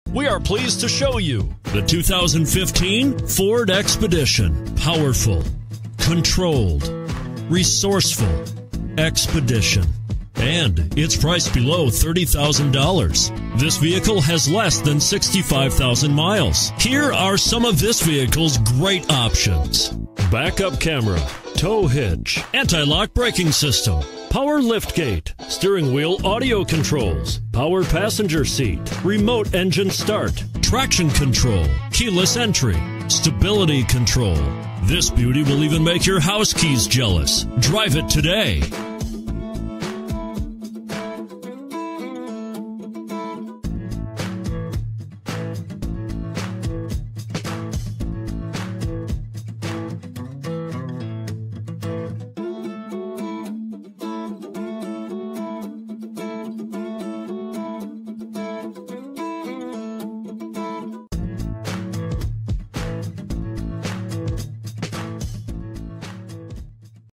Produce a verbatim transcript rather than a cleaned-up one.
We are pleased to show you the two thousand fifteen Ford Expedition. Powerful, controlled, resourceful Expedition. And it's priced below thirty thousand dollars. This vehicle has less than sixty-five thousand miles. Here are some of this vehicle's great options: backup camera, tow hitch, anti-lock braking system, power liftgate, steering wheel audio controls, power passenger seat, remote engine start, traction control, keyless entry, stability control. This beauty will even make your house keys jealous. Drive it today.